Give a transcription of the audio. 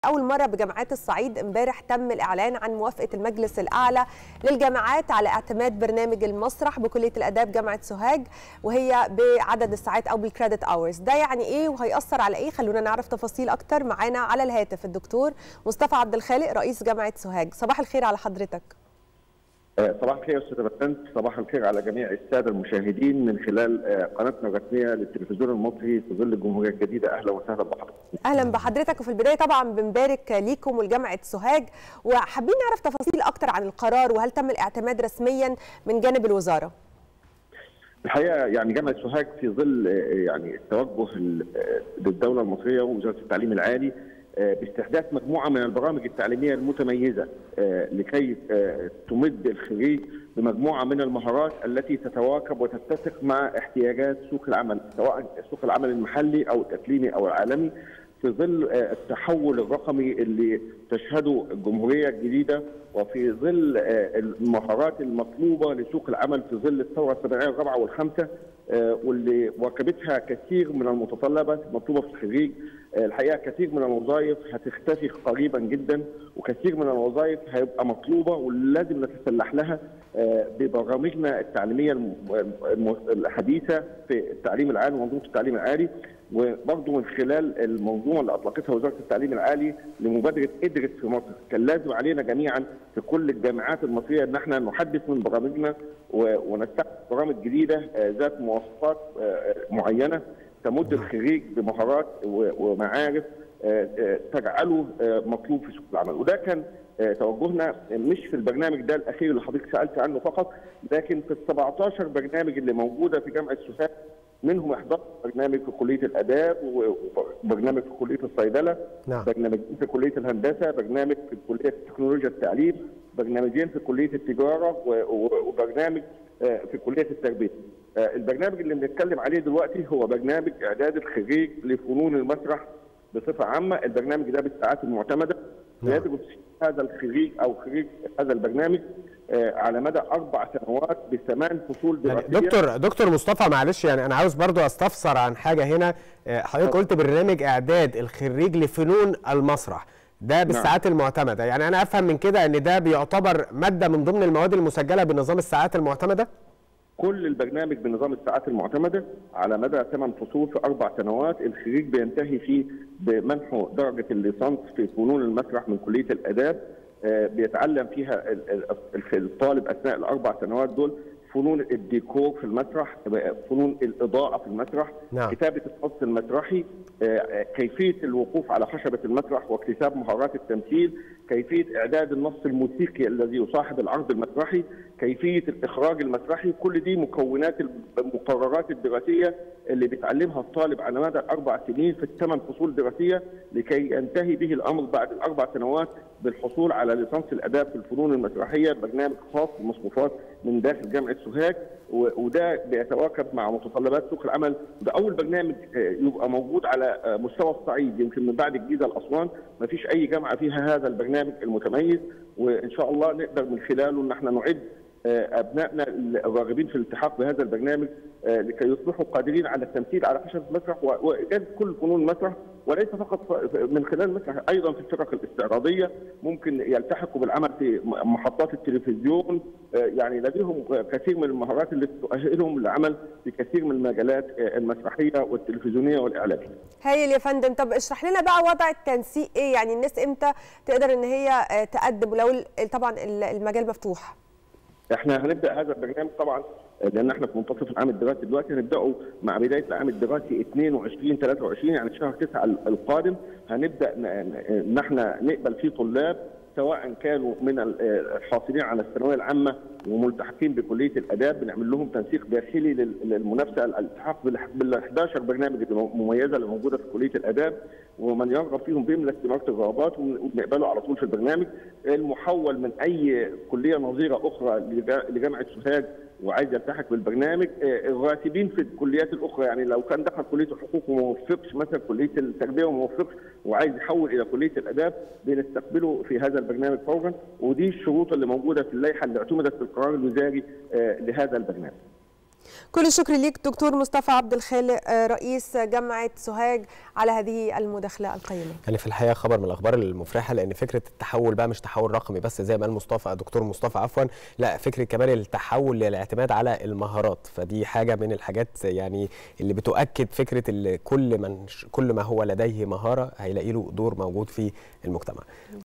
أول مرة بجامعات الصعيد امبارح تم الإعلان عن موافقة المجلس الأعلى للجامعات على اعتماد برنامج المسرح بكلية الآداب جامعة سوهاج، وهي بعدد الساعات أو بالكريدت أورز. ده يعني إيه وهيأثر على إيه؟ خلونا نعرف تفاصيل أكتر. معانا على الهاتف الدكتور مصطفى عبد الخالق رئيس جامعة سوهاج. صباح الخير على حضرتك. صباح الخير استاذ بسنت، صباح الخير على جميع الساده المشاهدين من خلال قناتنا الرسميه للتلفزيون المصري في ظل الجمهوريه الجديده. اهلا وسهلا بحضرتك. اهلا بحضرتك. وفي البدايه طبعا بنبارك ليكم ولجامعه سوهاج، وحابين نعرف تفاصيل اكتر عن القرار وهل تم الاعتماد رسميا من جانب الوزاره. الحقيقه يعني جامعه سوهاج في ظل يعني التوجه للدوله المصريه ووزاره التعليم العالي باستحداث مجموعه من البرامج التعليميه المتميزه لكي تمد الخريج بمجموعه من المهارات التي تتواكب وتتسق مع احتياجات سوق العمل، سواء سوق العمل المحلي او الاقليمي او العالمي، في ظل التحول الرقمي اللي تشهده الجمهوريه الجديده، وفي ظل المهارات المطلوبه لسوق العمل في ظل الثوره الصناعيه الرابعه والخامسه، واللي واكبتها كثير من المتطلبات المطلوبه في الخريج. الحقيقه كثير من الوظائف هتختفي قريبا جدا، وكثير من الوظائف هيبقى مطلوبه ولازم نتسلح لها ببرامجنا التعليميه الحديثه في التعليم العالي ومنظومه التعليم العالي، وبرضه من خلال المنظومه اللي اطلقتها وزاره التعليم العالي لمبادره ادرس في مصر. كان لازم علينا جميعا في كل الجامعات المصريه ان احنا نحدث من برامجنا ونستخدم برامج جديده ذات مواصفات معينه تمد الخريج بمهارات ومعارف تجعله مطلوب في سوق العمل. وده كان توجهنا مش في البرنامج ده الاخير اللي حضرتك سالت عنه فقط، لكن في ال 17 برنامج اللي موجوده في جامعه سوهاج، منهم 11 برنامج في كليه الاداب، وبرنامج في كليه الصيدله، برنامجين في كليه الهندسه، برنامج في كليه تكنولوجيا التعليم، برنامجين في كليه التجاره، وبرنامج في كليه التربيه. البرنامج اللي بنتكلم عليه دلوقتي هو برنامج اعداد الخريج لفنون المسرح بصفه عامه. البرنامج ده بالساعات المعتمده يدرس هذا الخريج او خريج هذا البرنامج على مدى 4 سنوات ب8 فصول دراسيه. يعني دكتور مصطفى، معلش يعني انا عاوز برضو استفسر عن حاجه هنا. حضرتك قلت برنامج اعداد الخريج لفنون المسرح ده بالساعات المعتمده، يعني انا افهم من كده ان ده بيعتبر ماده من ضمن المواد المسجله بنظام الساعات المعتمده؟ كل البرنامج بنظام الساعات المعتمده على مدى 8 فصول في 4 سنوات، الخريج بينتهي فيه بمنحه درجه الليسانس في فنون المسرح من كليه الاداب. بيتعلم فيها الطالب اثناء ال4 سنوات دول فنون الديكور في المسرح، فنون الاضاءه في المسرح، كتابه النص المسرحي، كيفيه الوقوف على خشبه المسرح واكتساب مهارات التمثيل، كيفيه اعداد النص الموسيقي الذي يصاحب العرض المسرحي، كيفيه الاخراج المسرحي. كل دي مكونات المقررات الدراسيه اللي بيتعلمها الطالب على مدى 4 سنين في 8 فصول دراسيه، لكي ينتهي به الامر بعد ال4 سنوات بالحصول على ليسانس الاداب في الفنون المسرحيه، برنامج خاص بمصفوفات من داخل جامعه سوهاج. وده بيتواكب مع متطلبات سوق العمل. ده اول برنامج يبقى موجود على مستوى الصعيد، يمكن من بعد الجيزه لاسوان ما فيش اي جامعه فيها هذا البرنامج المتميز، وان شاء الله نقدر من خلاله ان احنا نعد ابنائنا الراغبين في الالتحاق بهذا البرنامج لكي يصبحوا قادرين على التمثيل على خشبه المسرح وايجاد كل فنون المسرح، وليس فقط من خلال المسرح، ايضا في الفرق الاستعراضيه ممكن يلتحقوا بالعمل في محطات التلفزيون. يعني لديهم كثير من المهارات اللي تؤهلهم للعمل في كثير من المجالات المسرحيه والتلفزيونيه والاعلاميه. هايل يا فندم. طب اشرح لنا بقى وضع التنسيق ايه؟ يعني الناس امتى تقدر ان هي تقدم ولو طبعا المجال مفتوح؟ احنا هنبدا هذا البرنامج طبعا لان احنا في منتصف العام الدراسي دلوقتي، هنبداه مع بدايه العام الدراسي 22 23 يعني شهر 9 القادم. هنبدا ان احنا نقبل فيه طلاب سواء كانوا من الحاصلين على الثانويه العامه وملتحقين بكليه الاداب، بنعمل لهم تنسيق داخلي للمنافسه الالتحاق بال 11 برنامج المميزه اللي موجوده في كليه الاداب، ومن يرغب فيهم بيملى استماره الرغبات وبنقبله على طول في البرنامج. المحول من اي كليه نظيره اخرى لجامعه سوهاج وعايز يلتحق بالبرنامج، الراتبين في الكليات الاخرى، يعني لو كان دخل كليه الحقوق وما وفقش، مثلا كليه التربيه وما وفقش وعايز يحول الى كليه الاداب، بنستقبله في هذا البرنامج فورا. ودي الشروط اللي موجوده في اللائحه اللي اعتمدت في القرار الوزاري لهذا البرنامج. كل الشكر ليك دكتور مصطفى عبد الخالق رئيس جامعة سوهاج على هذه المداخلة القيمة. يعني في الحقيقة خبر من الأخبار المفرحة، لأن فكرة التحول بقى مش تحول رقمي بس زي ما قال دكتور مصطفى عفوا، لا فكرة كمان التحول للاعتماد على المهارات، فدي حاجة من الحاجات يعني اللي بتؤكد فكرة كل ما هو لديه مهارة هيلاقي له دور موجود في المجتمع.